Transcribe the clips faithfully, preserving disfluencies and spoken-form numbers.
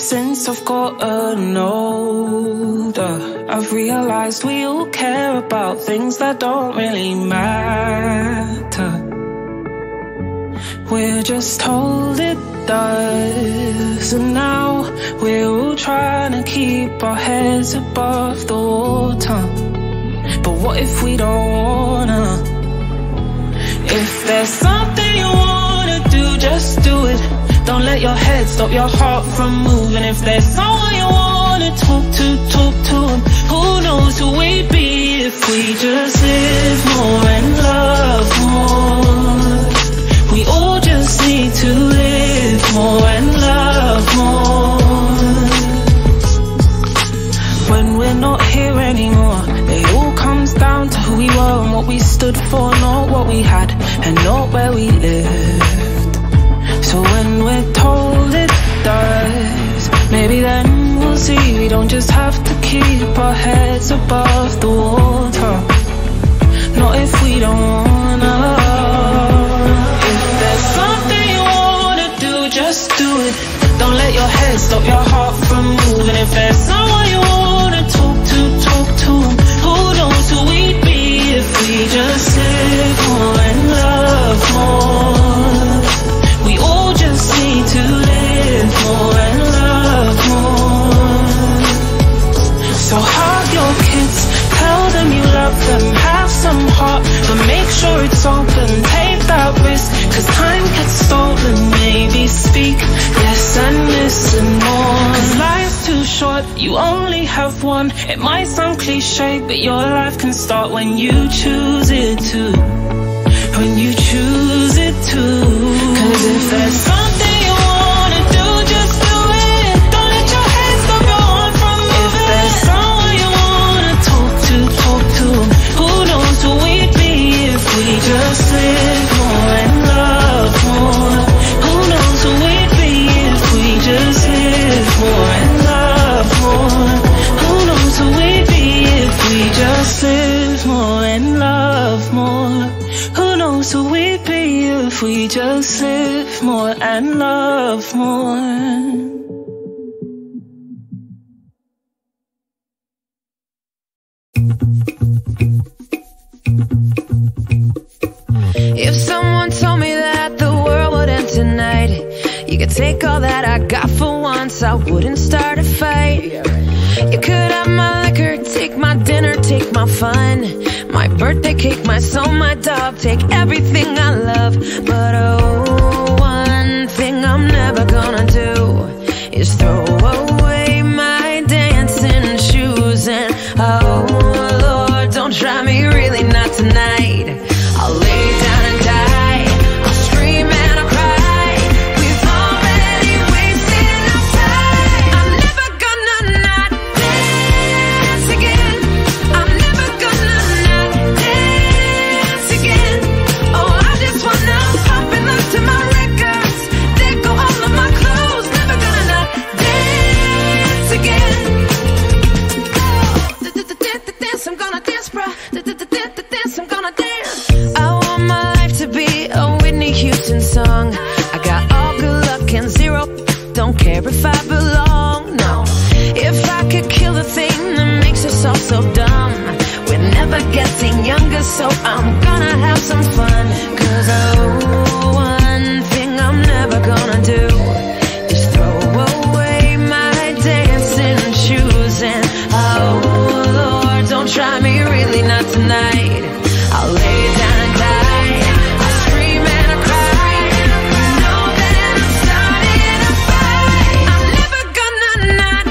Since I've gotten older, I've realized we all care about things that don't really matter. We're just told it does, and now we're all trying to keep our heads above the water. But what if we don't wanna? If there's something you wanna do, just do it. Don't let your head stop your heart from moving. If there's someone you wanna talk to, talk to them. Who knows who we'd be if we just live more and love more. We all just need to live more and love more. When we're not here anymore, it all comes down to who we were and what we stood for, not what we had and not where we lived. So when we're told it does, maybe then we'll see we don't just have to keep our heads above the water. Not if we don't wanna. If there's something you wanna do, just do it. Don't let your head stop your heart from moving. If there's someone you wanna talk to, talk to them. Who knows who we'd be if we just live more and love more. We all just need to live more and love more. So hug your kids, tell them you love them, have some heart, but make sure it's open, take that risk, cause time gets stolen. Maybe speak less and listen more, cause life's too short, you only have one. It might sound cliche, but your life can start when you choose it to. When you choose it to. Cause if there's something you wanna do, just do it. Don't let your head stop your heart from moving. If there's someone you wanna talk to, talk to them. Who knows who we'd be if we just live more and love more. Who knows who we'd be if we just live more and love more. Who knows who we'd be if we just live more and love more. Who knows who we'd be if we just live more and love more. If someone told me that the world would end tonight, you could take all that I got for once, I wouldn't start a fight. You could have my liquor, take my dinner, take my fun, my birthday cake, my soul, my dog, take everything I love. But oh, one thing I'm never gonna do is throw away my dancing shoes. And oh Lord, don't try me, really not tonight. I'll lay down and die, I'll scream and I'll cry. We've already wasted our time. I'm never gonna not dance again. I'm never gonna not dance again. Oh, I just wanna pop and look to my records. There go all of my clothes. Never gonna not dance again. Dance, I'm gonna dance, bruh. Dance, I'm gonna dance. I want my life to be a Whitney Houston song. I got all good luck and zero, don't care if I belong, no. If I could kill the thing that makes us all so dumb, we're never getting younger, so I'm gonna have some fun. Cause oh, one thing I'm never gonna do is throw away my dancing shoes. And oh Lord, don't try me, really not tonight. I'll lay down and die, I'll scream and I'll cry. You know that I'm starting a fight. I'm never gonna not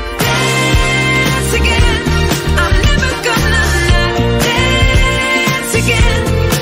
dance again. I'm never gonna not dance again.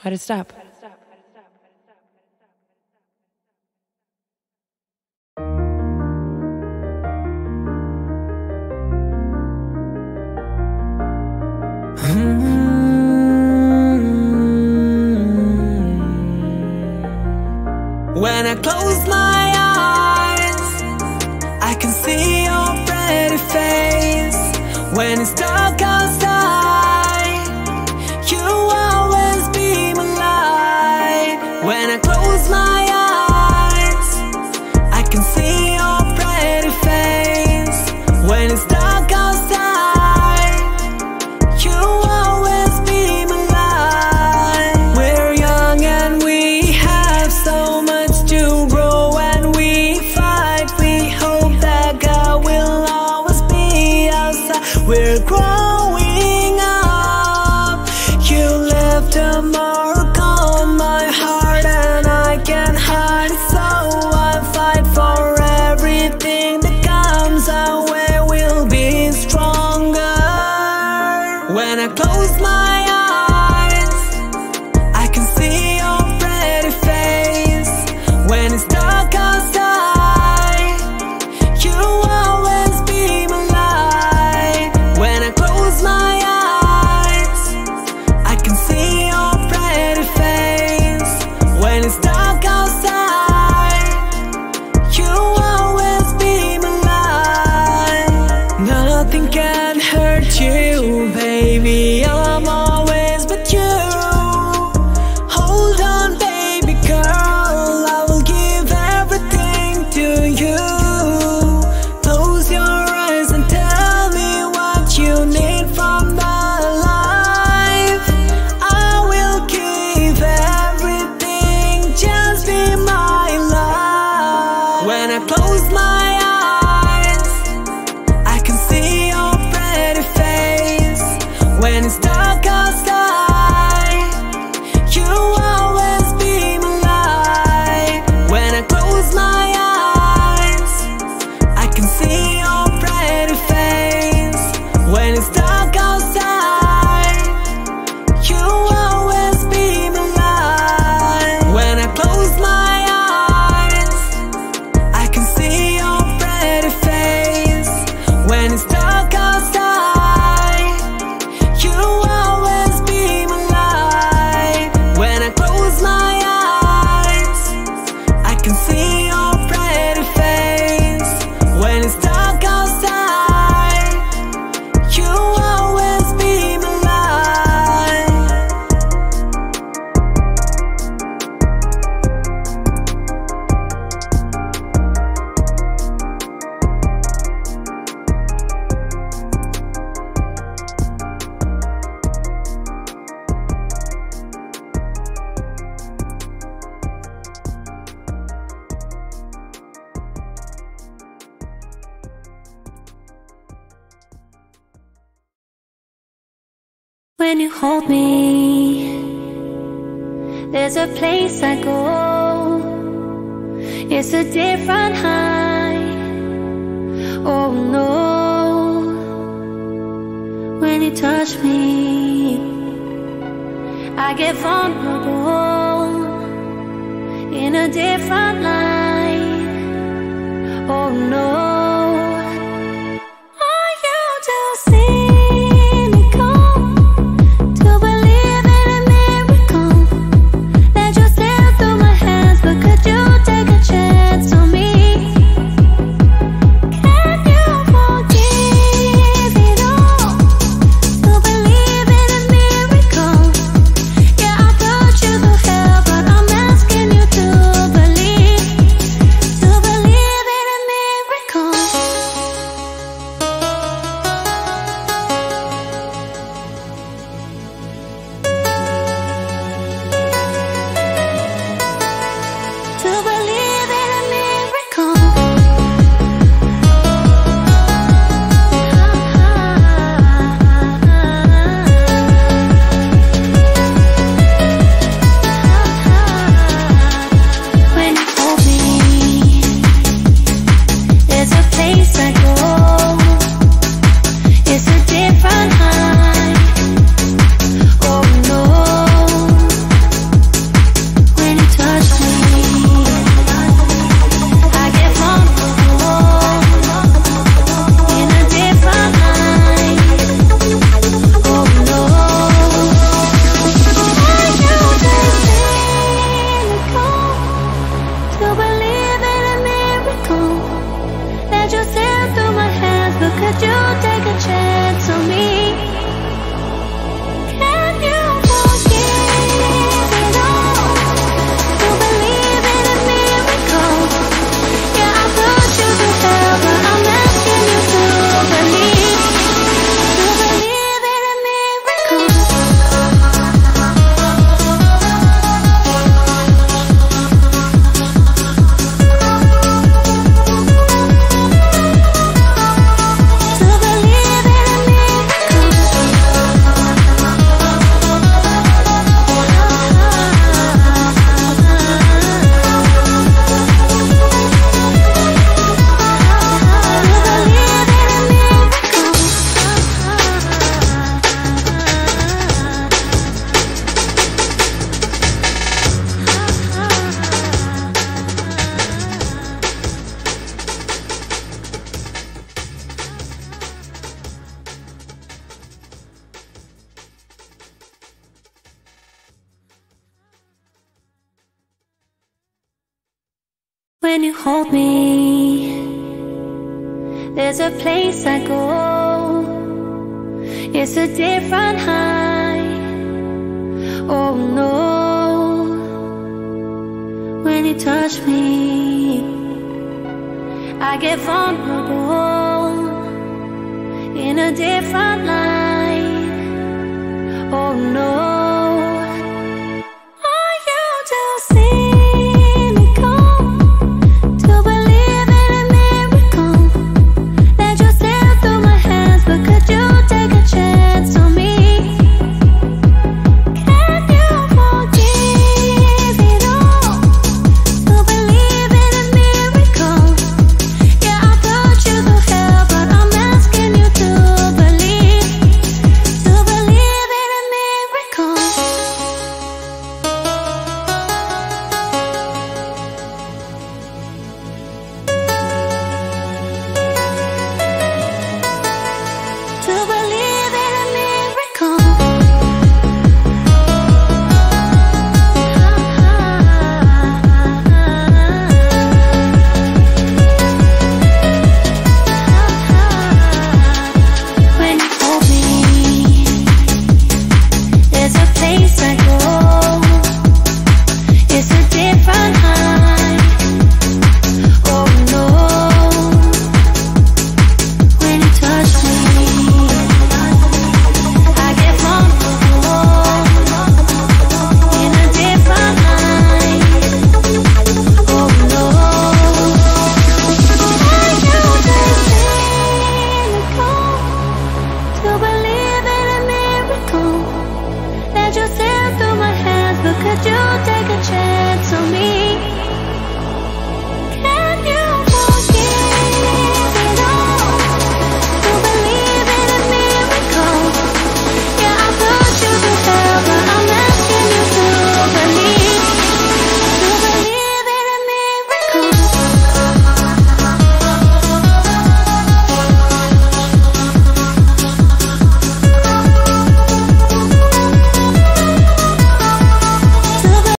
How to stop. When I close my eyes, I can see your pretty face. When it's dark outside, you always beam a light. When I close my eyes, I can see your pretty face. When it's dark outside, you always beam a light. We're young and we have so much to grow, and we fight. We hope that God will always be outside. We're growing up. You left a mark on my heart, and I can't hide it, so I fight for everything that comes our way. We'll be stronger. When I close my eyes, I can see your pretty face. When it's dark outside, you always beam a light. When I close my eyes, I can see your pretty face. When it's dark outside, you always beam a light. Nothing can hurt you, baby. I'm always with you. Hold on, baby girl, I will give everything to you. Close your eyes and tell me what you need from my life. I will give everything, just be my life. When I close my eyes, I can see your pretty face. When it's dark outside, you always beam a light. When I close my eyes, I can see your pretty face. When it's dark outside, you always beam a light. When I close my eyes, I can see your pretty face. When it's dark outside, you always beam a light. When I close my eyes, I can see your pretty face. When it's dark outside, you always beam a light. When you hold me, there's a place I go. It's a different high. Oh no. When you touch me, I get vulnerable in a different light. Oh no. Are you to see me come to believe in a miracle that you slip through my hands? But could you take a chance on me? Can you forgive it all to believe in a miracle? Yeah, I'll put you through hell, but I'm asking you to believe. when you hold me. There's a place I go, it's a different high. Oh no, when you touch me, I get vulnerable in a different light.